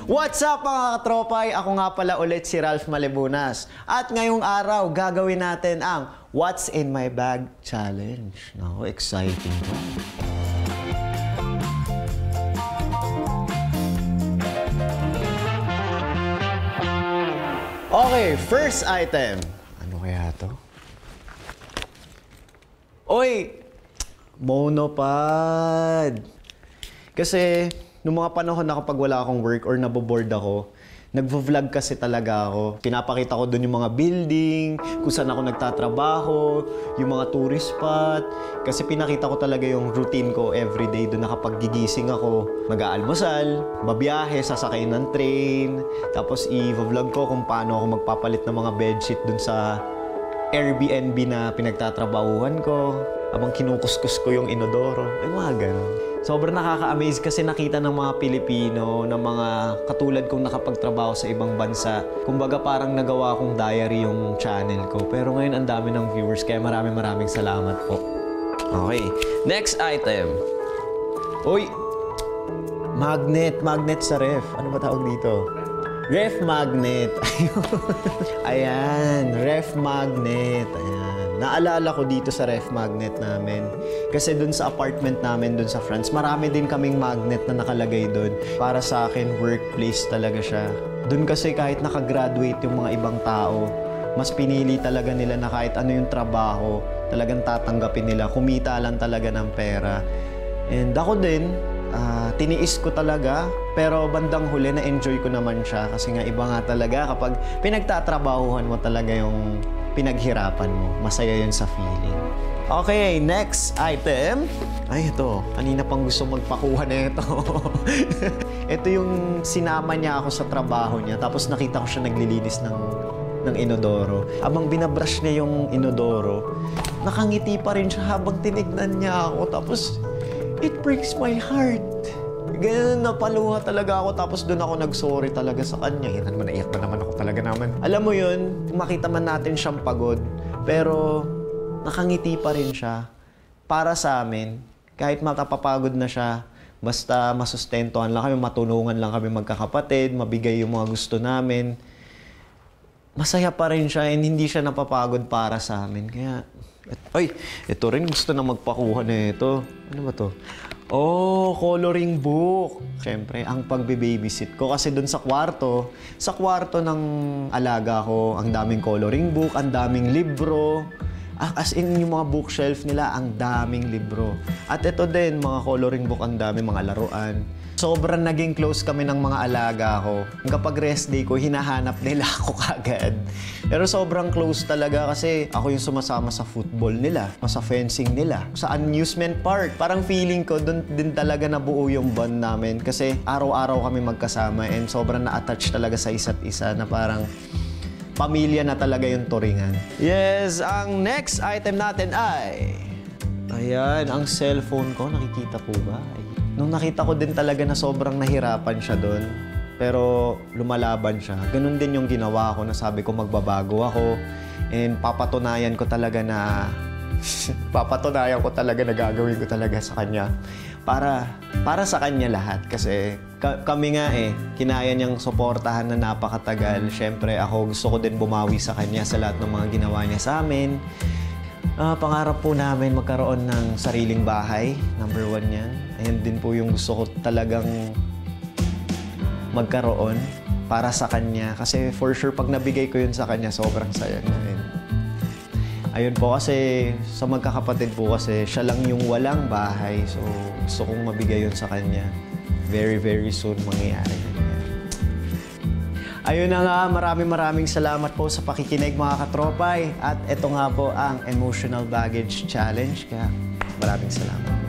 What's up mga katropay? Ako nga pala ulit si Ralph Malebunas. At ngayong araw, gagawin natin ang What's in my bag challenge. Naku, exciting to. Okay, first item. Ano kaya to? Oy! Monopod! Kasi, nung mga panahon na kapag wala akong work or naboboard ako, nagvo-vlog kasi talaga ako. Pinapakita ko doon yung mga building, kung saan ako nagtatrabaho, yung mga tourist spot. Kasi pinakita ko talaga yung routine ko everyday doon na kapag gigising ako. Mag-aalmusal, babiyahe, sasakay ng train, tapos i-vlog ko kung paano ako magpapalit ng mga bedsheet doon sa Airbnb na pinagtatrabahuhan ko. Habang kinukuskus ko yung inodoro. Ay, mga ganun. Sobrang nakaka-amaze kasi nakita ng mga Pilipino, ng mga katulad kong nakapagtrabaho sa ibang bansa. Kumbaga parang nagawa kong diary yung channel ko. Pero ngayon ang dami ng viewers, kaya maraming salamat po. Okay, next item. Uy! Magnet sa ref. Ano ba tawag dito? Ref magnet. Ayan, ref magnet. Ayan. Naalala ko dito sa ref magnet namin. Kasi dun sa apartment namin dun sa France, marami din kaming magnet na nakalagay dun. Para sa akin, workplace talaga siya. Dun kasi kahit nakagraduate yung mga ibang tao, mas pinili talaga nila na kahit ano yung trabaho, talagang tatanggapin nila. Kumita lang talaga ng pera. And ako din, tiniis ko talaga, pero bandang huli na-enjoy ko naman siya. Kasi nga iba nga talaga kapag pinagtatrabahuhan mo talaga yung pinaghirapan mo. Masaya yun sa feeling. Okay, next item. Ay, ito. Kanina pang gusto magpakuha na ito. Ito yung sinama niya ako sa trabaho niya. Tapos nakita ko siya naglilinis ng inodoro. Habang binabrush niya yung inodoro, nakangiti pa rin siya habang tinignan niya ako. Tapos, it breaks my heart. Ganun, napaluha talaga ako. Tapos doon ako nag-sorry talaga sa kanya. Naiyak na naman ako talaga naman. Alam mo yun, makita man natin siyang pagod, pero nakangiti pa rin siya. Para sa amin, kahit matapapagod na siya, basta masustentuhan lang kami, matulungan lang kami magkakapatid, mabigay yung mga gusto namin, masaya pa rin siya and hindi siya napapagod para sa amin. Kaya, ay, ito rin gusto na magpakuha na ito. Ano ba to? Oh, coloring book. Siyempre, ang pagbe-babysit ko. Kasi dun sa kwarto ng alaga ko, ang daming coloring book, ang daming libro. As in, yung mga bookshelf nila, ang daming libro. At ito din, mga coloring book, ang daming mga laruan. Sobrang naging close kami ng mga alaga ko. Kapag rest day ko, hinahanap nila ako kagad. Pero sobrang close talaga kasi ako yung sumasama sa football nila, sa fencing nila, sa amusement park. Parang feeling ko, doon din talaga nabuo yung bond namin kasi araw-araw kami magkasama and sobrang na-attach talaga sa isa't isa na parang pamilya na talaga yung turingan. Yes, ang next item natin ay... Ayan, ang cellphone ko. Nakikita po ba? Nung nakita ko din talaga na sobrang nahirapan siya doon, pero lumalaban siya. Ganun din yung ginawa ko na sabi ko magbabago ako and papatunayan ko talaga na gagawin ko talaga sa kanya para sa kanya lahat. Kasi kami nga kinaya niyang suportahan na napakatagal. Siyempre ako gusto ko din bumawi sa kanya sa lahat ng mga ginawa niya sa amin. Pangarap po namin magkaroon ng sariling bahay. Number 1 yan. Ayan din po yung gusto ko talagang magkaroon para sa kanya. Kasi for sure, pag nabigay ko yun sa kanya, sobrang saya na. Ayun po kasi sa magkakapatid po kasi siya lang yung walang bahay. So gusto kong mabigay yun sa kanya. Very soon mangyayari. Ayun na nga, maraming salamat po sa pakikinig mga katropay. At ito nga po ang Emotional Baggage Challenge. Kaya maraming salamat.